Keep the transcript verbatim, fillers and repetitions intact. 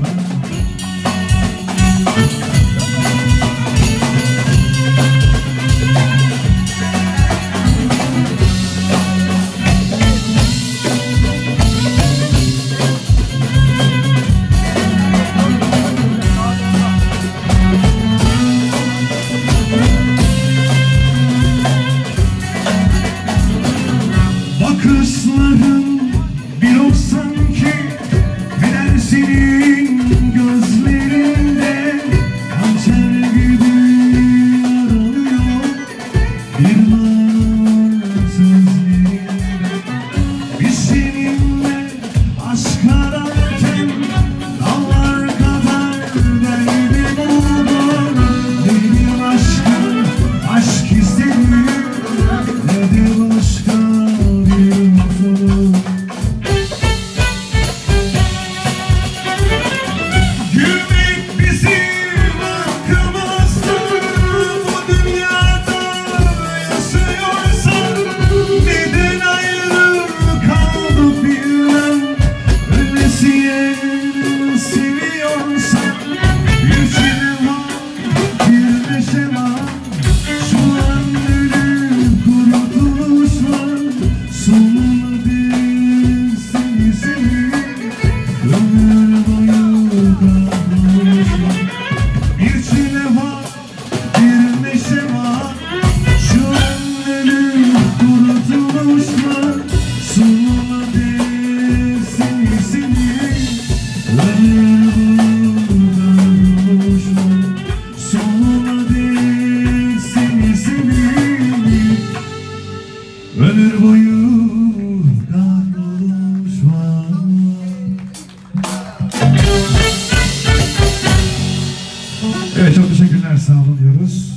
Bakışların bir ok sanki, neden senin gözlerinde hançer gibi yaralıyor bir var sözlerinde. Biz seninle aşk ararken dağlar kadar derdim oldu. Benim aşkım aşk istedim, ne de başka. Gülmek bizim hakkımızdır, bu dünyada yaşıyorsan neden ayrı kaldık bilmem. Öylesiye seviyorsan bir çile var, bir neşe var, şu an ölüm kurtuluş var. Sonuna dek seni sevip ömür boyu kavruluşlar. Bir çile var, bir neşe var, şu an ölüm kurtuluş var. Sonuna dek seni sevip ömür boyu kavruluşlar. Sonuna dek seni sevip ömür boyu kahrolmuş var. Evet, çok teşekkürler, sağ olun diyoruz.